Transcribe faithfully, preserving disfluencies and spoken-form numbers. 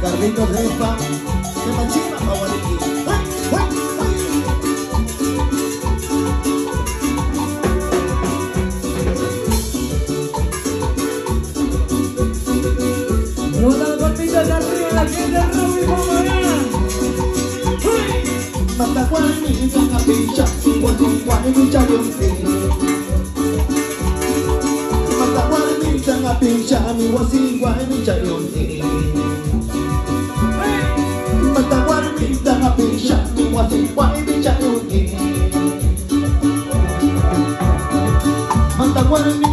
Carlitos Lefa, de Machima, Maguariqui. Una palmita de arriba, la gente Raúl y Mamarán. Mata guarmita a pincha, guardi guarmita yonte. Mata guarmita a pincha, mi guasi guarmita yonte. Mata guarmita a pincha, mi guasi guarmita yonte. Mata guarmita